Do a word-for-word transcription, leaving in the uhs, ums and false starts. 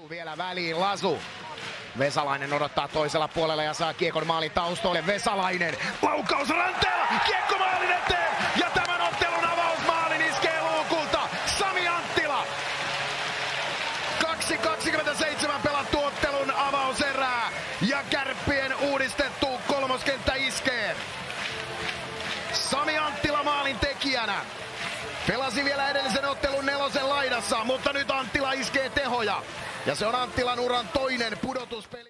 Vielä väliin Lasu. Vesalainen odottaa toisella puolella ja saa kiekon maalin taustoille. Vesalainen, laukaus Ranteella, kiekko maalin eteen ja tämän ottelun avausmaalin iskee luukulta Sami Anttila. kaksi kaksikymmentäseitsemän pelattu ottelun avauserää ja Kärppien uudistettu kolmoskenttä iskee. Sami Anttila maalin tekijänä. Pelasi vielä edellisen ottelun nelosen laidassa, mutta nyt Anttila iskee tehoja. Ja se on Anttilan uran toinen pudotuspeli.